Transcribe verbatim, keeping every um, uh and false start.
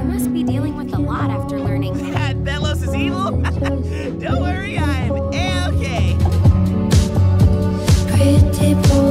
must be dealing with a lot after learning. Thelos is evil? Don't worry, I'm A-okay. Pretty boy.